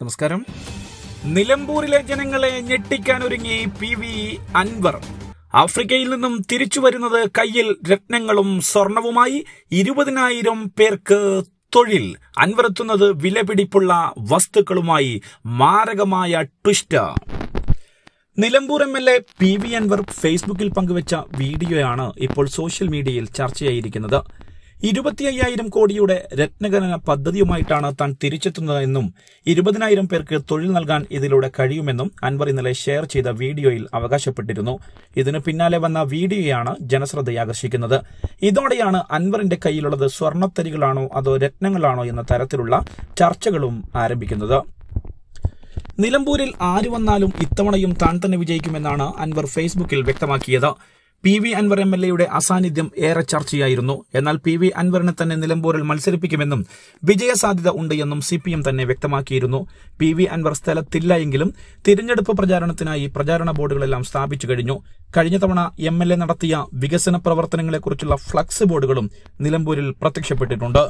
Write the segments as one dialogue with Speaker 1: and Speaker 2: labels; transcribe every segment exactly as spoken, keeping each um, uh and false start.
Speaker 1: നമസ്കാരം. നിലമ്പൂരിലെ ജനങ്ങളെ ഞെട്ടിക്കാനൊരുങ്ങി പി വി അൻവർ. ആഫ്രിക്കയിൽ നിന്നും തിരിച്ചു വരുന്നത് കയ്യിൽ രത്നങ്ങളും സ്വർണവുമായി. ഇരുപതിനായിരം പേർക്ക് തൊഴിൽ. അൻവർ എത്തുന്നത് വിലപിടിപ്പുള്ള വസ്തുക്കളുമായി. മാരകമായ twist. Nilambur M L A P V Anvar ഫേസ്ബുക്കിൽ പങ്കുവച്ച വീഡിയോയാണ് ഇപ്പോൾ സോഷ്യൽ മീഡിയയിൽ ചർച്ചയായിരിക്കുന്നത്. ഇരുപത്തി അയ്യായിരം കോടിയുടെ രത്നഖനന പദ്ധതിയുമായിട്ടാണ് താൻ തിരിച്ചെത്തുന്നതെന്നും ഇരുപതിനായിരം പേർക്ക് തൊഴിൽ നൽകാൻ ഇതിലൂടെ കഴിയുമെന്നും അൻവർ ഇന്നലെ ഷെയർ ചെയ്ത വീഡിയോയിൽ അവകാശപ്പെട്ടിരുന്നു. ഇതിനു പിന്നാലെ വന്ന വീഡിയോയാണ് ജനശ്രദ്ധയാകർഷിക്കുന്നത്. ഇതോടെയാണ് അൻവറിന്റെ കയ്യിലുള്ളത് സ്വർണ്ണത്തരികളാണോ അതോ രത്നങ്ങളാണോ എന്ന തരത്തിലുള്ള ചർച്ചകളും ആരംഭിക്കുന്നത്. നിലമ്പൂരിൽ ആര് വന്നാലും ഇത്തവണയും താൻ തന്നെ വിജയിക്കുമെന്നാണ് അൻവർ ഫേസ്ബുക്കിൽ വ്യക്തമാക്കിയത്. P V Anvar M L എയുടെ അസാന്നിധ്യം ഏറെ ചർച്ചയായിരുന്നു. എന്നാൽ പി വി അൻവറിനെ തന്നെ നിലമ്പൂരിൽ മത്സരിപ്പിക്കുമെന്നും വിജയസാധ്യത ഉണ്ട് എന്നും സി പി എം തന്നെ വ്യക്തമാക്കിയിരുന്നു. പി വി അൻവർ സ്ഥലത്തില്ല എങ്കിലും തിരഞ്ഞെടുപ്പ് പ്രചാരണത്തിനായി പ്രചാരണ ബോർഡുകളെല്ലാം സ്ഥാപിച്ചു കഴിഞ്ഞു. കഴിഞ്ഞ തവണ എം എൽ എ നടത്തിയ വികസന പ്രവർത്തനങ്ങളെക്കുറിച്ചുള്ള ഫ്ലക്സ് ബോർഡുകളും നിലമ്പൂരിൽ പ്രത്യക്ഷപ്പെട്ടിട്ടുണ്ട്.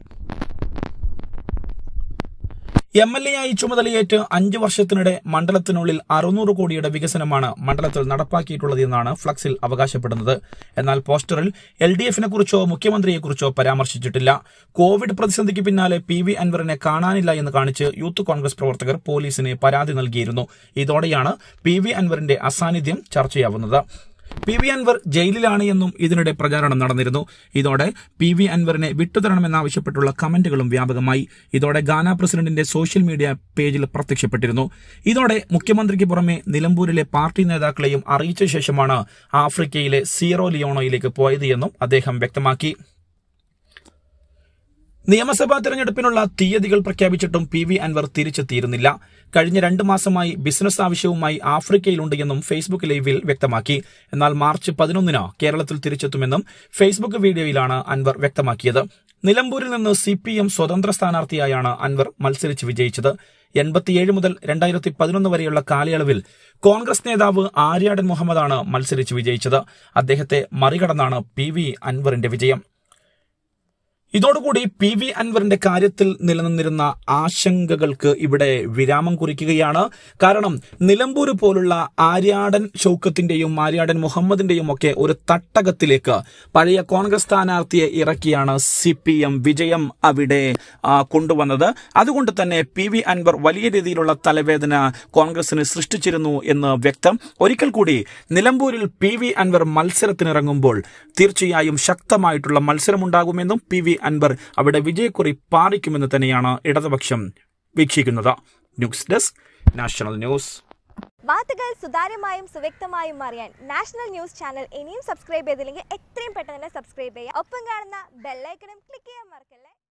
Speaker 1: എം എൽ എ ആയി ചുമതലയേറ്റ് അഞ്ചു വർഷത്തിനിടെ മണ്ഡലത്തിനുള്ളിൽ അറുന്നൂറ് കോടിയുടെ വികസനമാണ് മണ്ഡലത്തിൽ നടപ്പാക്കിയിട്ടുള്ളതെന്നാണ് ഫ്ലക്സിൽ അവകാശപ്പെടുന്നത്. എന്നാൽ പോസ്റ്ററിൽ എൽ ഡി എഫിനെ കുറിച്ചോ മുഖ്യമന്ത്രിയെക്കുറിച്ചോ പരാമർശിച്ചിട്ടില്ല. കോവിഡ് പ്രതിസന്ധിക്ക് പിന്നാലെ പി വി അൻവറിനെ കാണാനില്ല എന്ന് കാണിച്ച് യൂത്ത് കോൺഗ്രസ് പ്രവർത്തകർ പോലീസിന് പരാതി നൽകിയിരുന്നു. ഇതോടെയാണ് പി വി അൻവറിന്റെ അസാന്നിധ്യം ചർച്ചയാവുന്നത്. പി വി അൻവർ ജയിലിലാണ് എന്നും ഇതിനിടെ പ്രചാരണം നടന്നിരുന്നു. ഇതോടെ പി വി അൻവറിനെ വിട്ടുതരണമെന്നാവശ്യപ്പെട്ടുള്ള കമന്റുകളും വ്യാപകമായി. ഇതോടെ ഗാന പ്രസിഡന്റിന്റെ സോഷ്യൽ മീഡിയ പേജിൽ പ്രത്യക്ഷപ്പെട്ടിരുന്നു. ഇതോടെ മുഖ്യമന്ത്രിക്ക് പുറമെ നിലമ്പൂരിലെ പാർട്ടി നേതാക്കളെയും അറിയിച്ച ശേഷമാണ് ആഫ്രിക്കയിലെ സീറോ ലിയോണയിലേക്ക് പോയത് എന്നും അദ്ദേഹം വ്യക്തമാക്കി. നിയമസഭാ തെരഞ്ഞെടുപ്പിനുള്ള തീയതികൾ പ്രഖ്യാപിച്ചിട്ടും പി വി അൻവർ തിരിച്ചെത്തിയിരുന്നില്ല. കഴിഞ്ഞ രണ്ട് മാസമായി ബിസിനസ് ആവശ്യവുമായി ആഫ്രിക്കയിലുണ്ട് എന്നും ഫേസ്ബുക്ക് ലൈവിൽ വ്യക്തമാക്കി. എന്നാൽ മാർച്ച് പതിനൊന്നിന് കേരളത്തിൽ തിരിച്ചെത്തുമെന്നും ഫേസ്ബുക്ക് വീഡിയോയിലാണ് അൻവർ വ്യക്തമാക്കിയത്. നിലമ്പൂരിൽ നിന്ന് സി പി എം സ്വതന്ത്ര സ്ഥാനാർത്ഥിയായാണ് അൻവർ മത്സരിച്ച് വിജയിച്ചത്. എൺപത്തിയേഴ് മുതൽ രണ്ടായിരത്തി പതിനൊന്ന് വരെയുള്ള കാലയളവിൽ കോൺഗ്രസ് നേതാവ് ആര്യാടൻ മുഹമ്മദാണ് മത്സരിച്ച് വിജയിച്ചത്. അദ്ദേഹത്തെ മറികടന്നാണ് പി വി അൻവറിന്റെ വിജയം. ഇതോടുകൂടി പി വി അൻവറിന്റെ കാര്യത്തിൽ നിലനിന്നിരുന്ന ആശങ്കകൾക്ക് ഇവിടെ വിരാമം കുറിക്കുകയാണ്. കാരണം നിലമ്പൂർ പോലുള്ള ആര്യാടൻ ഷൗക്കത്തിന്റെയും ആര്യാടൻ മുഹമ്മദിന്റെയും ഒക്കെ ഒരു തട്ടകത്തിലേക്ക് പഴയ കോൺഗ്രസ് സ്ഥാനാർത്ഥിയെ ഇറക്കിയാണ് സി പി എം വിജയം അവിടെ കൊണ്ടുവന്നത്. അതുകൊണ്ട് തന്നെ പി വി അൻവർ വലിയ രീതിയിലുള്ള തലവേദന കോൺഗ്രസിന് സൃഷ്ടിച്ചിരുന്നു എന്ന് വ്യക്തം. ഒരിക്കൽ കൂടി നിലമ്പൂരിൽ പി വി അൻവർ മത്സരത്തിനിറങ്ങുമ്പോൾ തീർച്ചയായും ശക്തമായിട്ടുള്ള മത്സരമുണ്ടാകുമെന്നും പി വി അൻവർ അവിടെ വിജയക്കുറി പാറിക്കുമെന്ന് തന്നെയാണ് ഇടതുപക്ഷം വീക്ഷിക്കുന്നത്. News desk, national news.
Speaker 2: വാർത്തകൾ സുതാര്യമായും സുവ്യക്തമായും അറിയാൻ നാഷണൽ ന്യൂസ് ചാനൽ ഇനിയും സബ്സ്ക്രൈബ് ചെയ്തില്ലെങ്കിൽ എത്രയും പെട്ടെന്ന് തന്നെ സബ്സ്ക്രൈബ് ചെയ്യുക. ഒപ്പം കാണുന്ന ബെല്ലൈക്കണും ക്ലിക്ക് ചെയ്യാൻ മറക്കല്ലേ.